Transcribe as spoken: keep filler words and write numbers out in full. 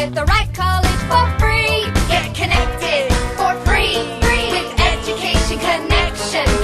at the right college for free. Get connected for free, free with Education Connection.